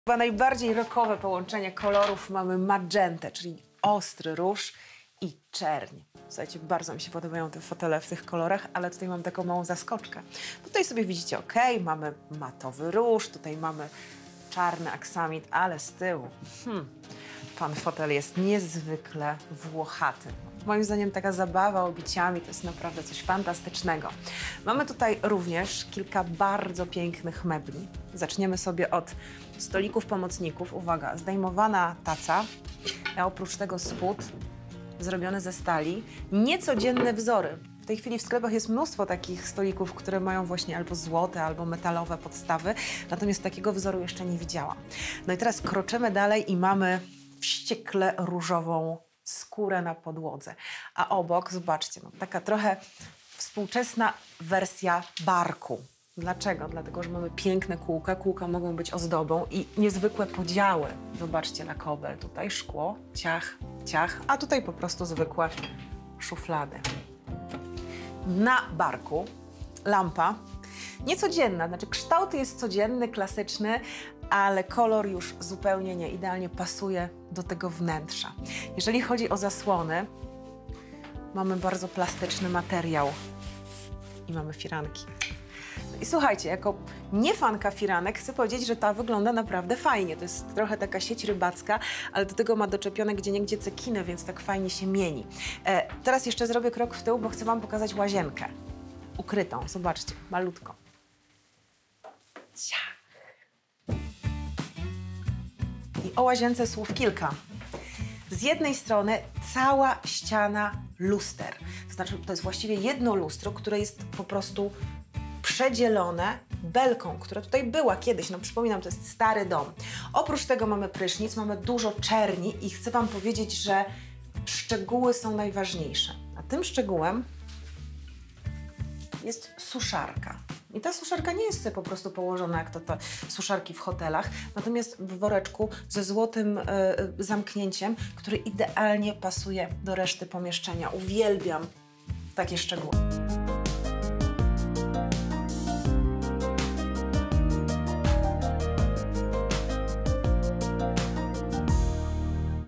Chyba najbardziej rockowe połączenie kolorów mamy magentę, czyli ostry róż i czerń. Słuchajcie, bardzo mi się podobają te fotele w tych kolorach, ale tutaj mam taką małą zaskoczkę. Tutaj sobie widzicie, ok, mamy matowy róż, tutaj mamy czarny aksamit, ale z tyłu pan fotel jest niezwykle włochaty. Moim zdaniem taka zabawa obiciami to jest naprawdę coś fantastycznego. Mamy tutaj również kilka bardzo pięknych mebli. Zaczniemy sobie od stolików pomocników. Uwaga, zdejmowana taca, a oprócz tego spód zrobiony ze stali. Niecodzienne wzory. W tej chwili w sklepach jest mnóstwo takich stolików, które mają właśnie albo złote, albo metalowe podstawy, natomiast takiego wzoru jeszcze nie widziałam. No i teraz kroczymy dalej i mamy wściekle różową skórę na podłodze. A obok, zobaczcie, no, taka trochę współczesna wersja barku. Dlaczego? Dlatego, że mamy piękne kółka. Kółka mogą być ozdobą i niezwykłe podziały. Zobaczcie na kobel. Tutaj szkło, ciach, ciach, a tutaj po prostu zwykłe szuflady. Na barku lampa niecodzienna, znaczy kształt jest codzienny, klasyczny, ale kolor już zupełnie nie, idealnie pasuje do tego wnętrza. Jeżeli chodzi o zasłony, mamy bardzo plastyczny materiał i mamy firanki. No i słuchajcie, jako niefanka firanek chcę powiedzieć, że ta wygląda naprawdę fajnie. To jest trochę taka sieć rybacka, ale do tego ma doczepione gdzieniegdzie cekinę, więc tak fajnie się mieni. Teraz jeszcze zrobię krok w tył, bo chcę wam pokazać łazienkę. Ukrytą, zobaczcie, malutko. Ciach. I o łazience słów kilka. Z jednej strony cała ściana luster. To znaczy, to jest właściwie jedno lustro, które jest po prostu przedzielone belką, która tutaj była kiedyś. No przypominam, to jest stary dom. Oprócz tego mamy prysznic, mamy dużo czerni i chcę wam powiedzieć, że szczegóły są najważniejsze. A tym szczegółem jest suszarka. I ta suszarka nie jest po prostu położona jak to te suszarki w hotelach, natomiast w woreczku ze złotym zamknięciem, który idealnie pasuje do reszty pomieszczenia. Uwielbiam takie szczegóły.